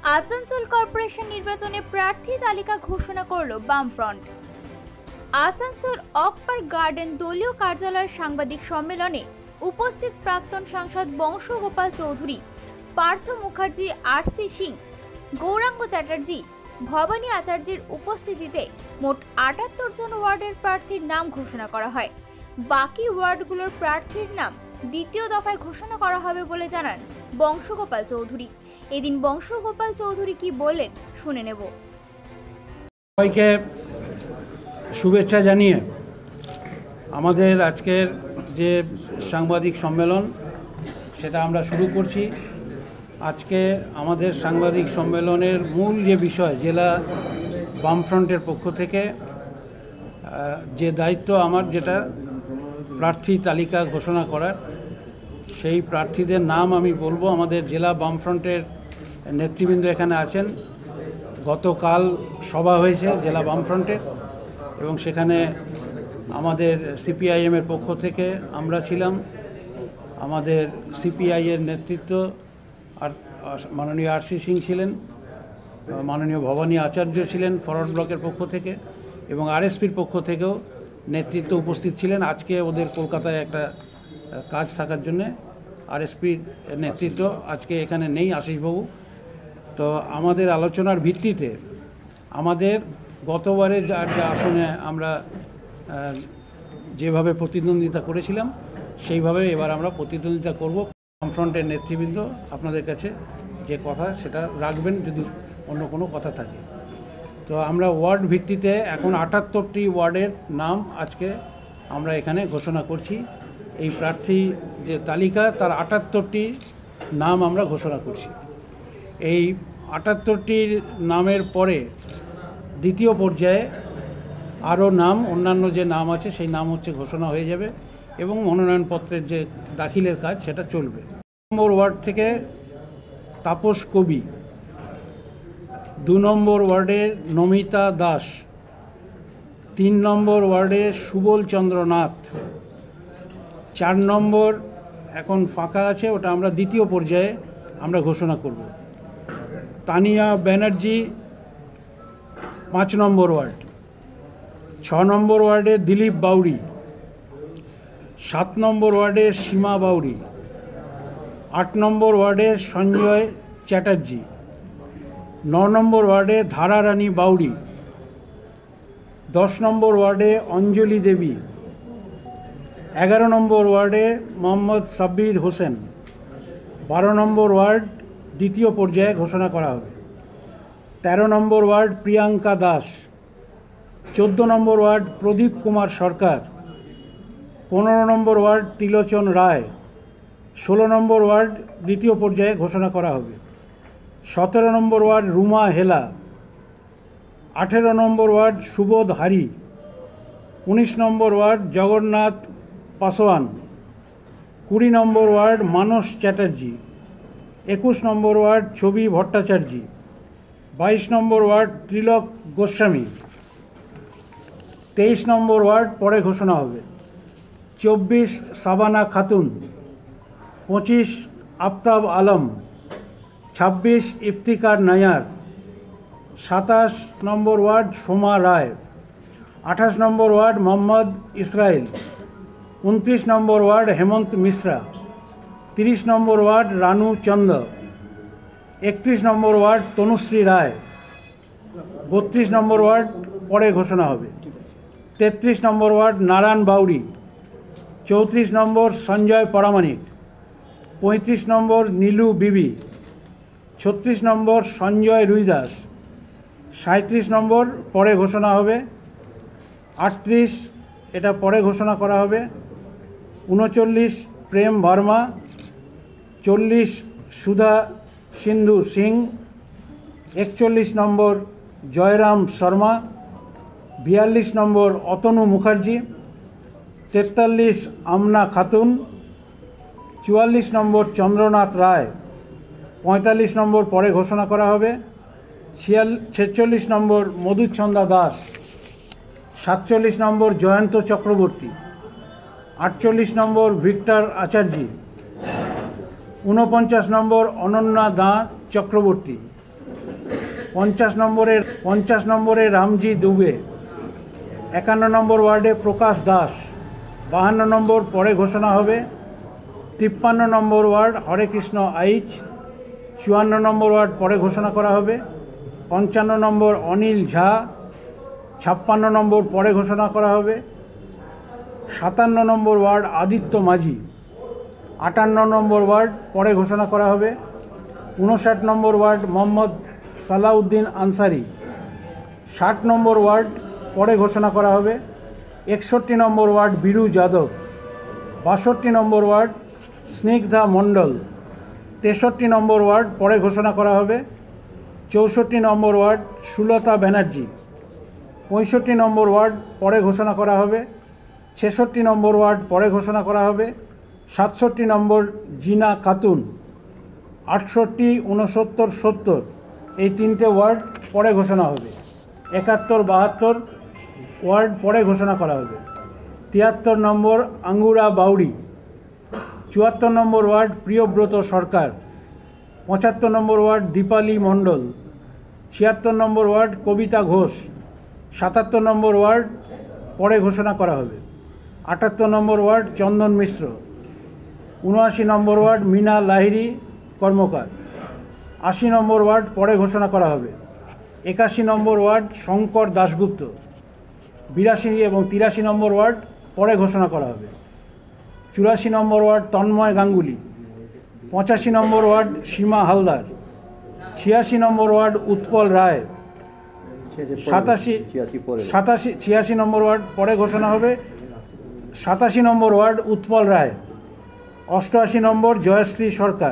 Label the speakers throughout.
Speaker 1: Asansol corporation নির্বাচনে প্রার্থী তালিকা ঘোষণা করল বামফ্রন্ট। আসানসোল অক পার্ক গার্ডেন দলীয় কার্যালয়ের সাংবাদিক সম্মেলনে উপস্থিত প্রাক্তন সাংসদ বংশগোপাল চৌধুরী, পার্থ মুখার্জি, আরসি সিং, গৌরাঙ্গ চ্যাটার্জি, ভবানী আচার্যের উপস্থিতিতে মোট ৭৮ জন ওয়ার্ডের প্রার্থীর নাম ঘোষণা করা হয়। বাকি ওয়ার্ডগুলোর প্রার্থীর নাম দ্বিতীয় দফায় ঘোষণা করা হবে বলে জানান বংশগোপাল চৌধুরী। এদিন বংশগোপাল চৌধুরী কি বললেন শুনে নেব।
Speaker 2: সবাইকে শুভেচ্ছা জানিয়ে আমাদের আজকের যে সাংবাদিক সম্মেলন সেটা আমরা শুরু করছি। আজকে আমাদের সাংবাদিক সম্মেলনের মূল যে বিষয়, জেলা বামফ্রন্টের পক্ষ থেকে যে দায়িত্ব আমার, যেটা প্রার্থী তালিকা ঘোষণা করার, সেই প্রার্থীদের নাম আমি বলবো। আমাদের জেলা বামফ্রন্টের নেতৃবৃন্দ এখানে আছেন। গতকাল সভা হয়েছে জেলা বামফ্রন্টের এবং সেখানে আমাদের সিপিআইএমের পক্ষ থেকে আমরা ছিলাম, আমাদের সিপিআইয়ের নেতৃত্ব আর মাননীয় আরসি সিং ছিলেন, মাননীয় ভবানী আচার্য ছিলেন ফরওয়ার্ড ব্লকের পক্ষ থেকে, এবং আরএসপির পক্ষ থেকেও নেতৃত্ব উপস্থিত ছিলেন। আজকে ওদের কলকাতায় একটা কাজ থাকার জন্যে আরএসপির নেতৃত্ব আজকে এখানে নেই, আশিসবাবু। তো আমাদের আলোচনার ভিত্তিতে আমাদের গতবারে যা আসনে আমরা যেভাবে প্রতিদ্বন্দ্বিতা করেছিলাম সেইভাবে এবার আমরা প্রতিদ্বন্দ্বিতা করব। বামফ্রন্টের নেতৃবৃন্দ আপনাদের কাছে যে কথা সেটা রাখবেন যদি অন্য কোনো কথা থাকে। তো আমরা ওয়ার্ড ভিত্তিতে এখন ৭৮টি ওয়ার্ডের নাম আজকে আমরা এখানে ঘোষণা করছি। এই প্রার্থী যে তালিকা, তার ৭৮টি নাম আমরা ঘোষণা করছি। এই ৭৮টির নামের পরে দ্বিতীয় পর্যায়ে আরও নাম, অন্যান্য যে নাম আছে সেই নাম ঘোষণা হয়ে যাবে এবং মনোনয়নপত্রের যে দাখিলের কাজ সেটা চলবে। ২ নম্বর ওয়ার্ড থেকে তাপস কবি, ২ নম্বর ওয়ার্ডে নমিতা দাস, ৩ নম্বর ওয়ার্ডে সুবল চন্দ্র নাথ, ৪ নম্বর এখন ফাঁকা আছে, ওটা আমরা দ্বিতীয় পর্যায়ে আমরা ঘোষণা করব। তানিয়া ব্যানার্জি ৫ নম্বর ওয়ার্ড, ৬ নম্বর ওয়ার্ডে দিলীপ বাউরি, ৭ নম্বর ওয়ার্ডে সীমা বাউরি, ৮ নম্বর ওয়ার্ডে সঞ্জয় চ্যাটার্জি, ৯ নম্বর ওয়ার্ডে ধারারানী বাউরি, ১০ নম্বর ওয়ার্ডে অঞ্জলি দেবী, ১১ নম্বর ওয়ার্ডে মোহাম্মদ সাব্বির হোসেন, ১২ নম্বর ওয়ার্ড দ্বিতীয় পর্যায়ে ঘোষণা করা হবে, ১৩ নম্বর ওয়ার্ড প্রিয়াঙ্কা দাস, ১৪ নম্বর ওয়ার্ড প্রদীপ কুমার সরকার, ১৫ নম্বর ওয়ার্ড ত্রিলোচন রায়, ১৬ নম্বর ওয়ার্ড দ্বিতীয় পর্যায়ে ঘোষণা করা হবে, ১৭ নম্বর ওয়ার্ড রুমা হেলা, ১৮ নম্বর ওয়ার্ড সুবোধ হারি, ১৯ নম্বর ওয়ার্ড জগন্নাথ পাসোয়ান, ২০ নম্বর ওয়ার্ড মানস চ্যাটার্জি, ২১ নম্বর ওয়ার্ড ছবি ভট্টাচার্য, ২২ নম্বর ওয়ার্ড ত্রিলক গোস্বামী, ২৩ নম্বর ওয়ার্ড পরে ঘোষণা হবে, ২৪ সাবানা খাতুন, ২৫ আফতাব আলম, ২৬ ইফতিকার নায়ার, ২৭ নম্বর ওয়ার্ড সোমা রায়, ২৮ নম্বর ওয়ার্ড মোহাম্মদ ইসরাইল, ২৯ নম্বর ওয়ার্ড হেমন্ত মিশ্রা, ৩০ নম্বর ওয়ার্ড রানু চন্দ, ৩১ নম্বর ওয়ার্ড তনুশ্রী রায়, ৩২ নম্বর ওয়ার্ড পরে ঘোষণা হবে, ৩৩ নম্বর ওয়ার্ড নারায়ণ বাউরি, ৩৪ নম্বর সঞ্জয় পরামানিক, ৩৫ নম্বর নীলু বিবি, ৩৬ নম্বর সঞ্জয় রুইদাস, ৩৭ নম্বর পরে ঘোষণা হবে, ৩৮ এটা পরে ঘোষণা করা হবে, ৩৯ প্রেম ভার্মা, ৪০ সুধা সিন্ধু সিং, ৪১ নম্বর জয়রাম শর্মা, ৪২ নম্বর অতনু মুখার্জি, ৪৩ আমনা খাতুন, ৪৪ নম্বর চন্দ্রনাথ রায়, ৪৫ নম্বর পরে ঘোষণা করা হবে, ৪৬ নম্বর মধুচন্দা দাস, ৪৭ নম্বর জয়ন্ত চক্রবর্তী, ৪৮ নম্বর ভিক্টর আচার্য, ৪৯ নম্বর অনন্যা দা চক্রবর্তী, 50 নম্বরে রামজি দুবে, 51 নম্বর ওয়ার্ডে প্রকাশ দাস, 52 নম্বর পরে ঘোষণা হবে, 53 নম্বর ওয়ার্ড হরেকৃষ্ণ আইচ, 54 নম্বর ওয়ার্ড পরে ঘোষণা করা হবে, 55 নম্বর অনিল ঝা, 56 নম্বর পরে ঘোষণা করা হবে, 57 নম্বর ওয়ার্ড আদিত্য মাঝি, 58 নম্বর ওয়ার্ড পরে ঘোষণা করা হবে, 59 নম্বর ওয়ার্ড মোহাম্মদ সালাউদ্দিন আনসারি, 60 নম্বর ওয়ার্ড পরে ঘোষণা করা হবে, 61 নম্বর ওয়ার্ড বীরু যাদব, 62 নম্বর ওয়ার্ড স্নিগ্ধা মণ্ডল, 63 নম্বর ওয়ার্ড পরে ঘোষণা করা হবে, 64 নম্বর ওয়ার্ড সুলতা ব্যানার্জি, 65 নম্বর ওয়ার্ড পরে ঘোষণা করা হবে, 66 নম্বর ওয়ার্ড পরে ঘোষণা করা হবে, 67 নম্বর জিনা খাতুন, 68, 69, 70 এই 3টে ওয়ার্ড পরে ঘোষণা হবে, 71, 72 ওয়ার্ড পরে ঘোষণা করা হবে, 73 নম্বর আঙ্গুরা বাউরি, 74 নম্বর ওয়ার্ড প্রিয়ব্রত সরকার, 75 নম্বর ওয়ার্ড দীপালি মণ্ডল, 76 নম্বর ওয়ার্ড কবিতা ঘোষ, 77 নম্বর ওয়ার্ড পরে ঘোষণা করা হবে, 78 নম্বর ওয়ার্ড চন্দন মিশ্র, 79 নম্বর ওয়ার্ড মিনা লাহিড়ী কর্মকার, 80 নম্বর ওয়ার্ড পরে ঘোষণা করা হবে, 81 নম্বর ওয়ার্ড শঙ্কর দাশগুপ্ত, 82 এবং 83 নম্বর ওয়ার্ড পরে ঘোষণা করা হবে, 84 নম্বর ওয়ার্ড তন্ময় গাঙ্গুলি, 85 নম্বর ওয়ার্ড সীমা হালদার, 86 নম্বর ওয়ার্ড উৎপল রায়, 86 নম্বর ওয়ার্ড পরে ঘোষণা হবে, 87 নম্বর ওয়ার্ড উৎপল রায়, 88 নম্বর জয়শ্রী সরকার,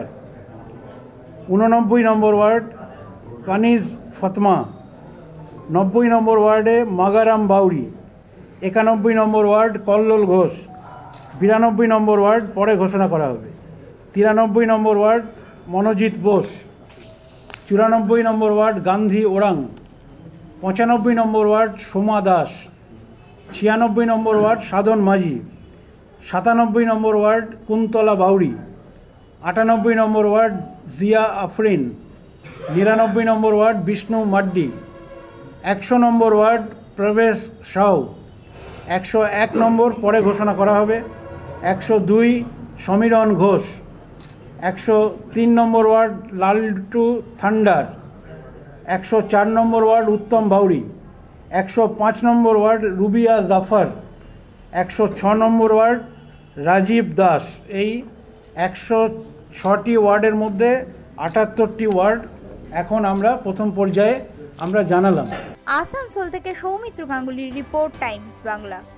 Speaker 2: 89 নম্বর ওয়ার্ড কানিজ ফতমা, 90 নম্বর ওয়ার্ডে মাগারাম বাউরি, 91 নম্বর ওয়ার্ড কল্লোল ঘোষ, 92 নম্বর ওয়ার্ড পরে ঘোষণা করা হবে, 93 নম্বর ওয়ার্ড মনোজিৎ বোস, 94 নম্বর ওয়ার্ড গান্ধী ওরাং, 95 নম্বর ওয়ার্ড সোমা দাস, 96 নম্বর ওয়ার্ড সাধন মাঝি, 97 নম্বর ওয়ার্ড কুন্তলা বাউরি, 98 নম্বর ওয়ার্ড জিয়া আফরিন, 99 নম্বর ওয়ার্ড বিষ্ণু মাড্ডি, 100 নম্বর ওয়ার্ড প্রবেশ সাউ, 101 নম্বর পরে ঘোষণা করা হবে, 102 সমীরণ ঘোষ, 103 নম্বর ওয়ার্ড লালটু থান্ডার, 104 নম্বর ওয়ার্ড উত্তম বাউরি, 105 নম্বর ওয়ার্ড রুবিয়া জাফর, 106 নম্বর ওয়ার্ড রাজীব দাস। এই 106টি ওয়ার্ডের মধ্যে 78টি ওয়ার্ড এখন আমরা প্রথম পর্যায়ে আমরা জানালাম।
Speaker 1: আসানসোল থেকে সৌমিত্র গাঙ্গুলির রিপোর্ট, টাইমস বাংলা।